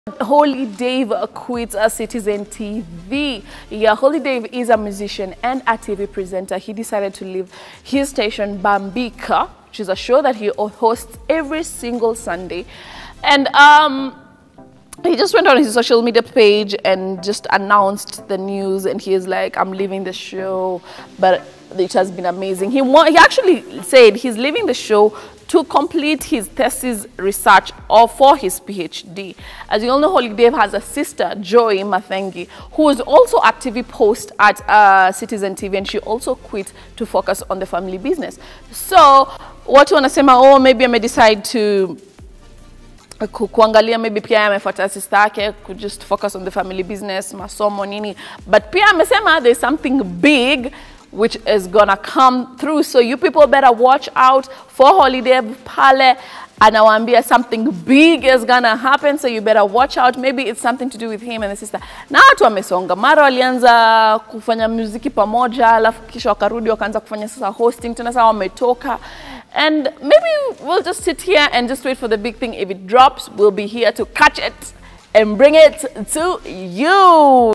Holy Dave quits Citizen TV. Yeah, Holy Dave is a musician and a TV presenter. He decided to leave his station Bambika, which is a show that he hosts every single Sunday. And he just went on his social media page and just announced the news, and he is like, I'm leaving the show, but it has been amazing. He actually said he's leaving the show to complete his thesis research or for his PhD. As you all know, Holy Dave has a sister, Joy Mathengi, who is also a TV host at Citizen TV, and she also quit to focus on the family business. So, what you want to say, oh, maybe I may decide to kuangalia, maybe pia amefuata sister yake, could just focus on the family business, masomo nini. But pia amesema there's something big which is gonna come through. So you people better watch out for Holiday pale. Anawaambia something big is gonna happen, so you better watch out. Maybe it's something to do with him and the sister. Na watu wamesonga. Mara walianza kufanya muziki pamoja, alafu kisha wakarudi wakaanza kufanya sasa hosting, tena sasa wametoka. And maybe we'll just sit here and just wait for the big thing. If it drops, we'll be here to catch it and bring it to you.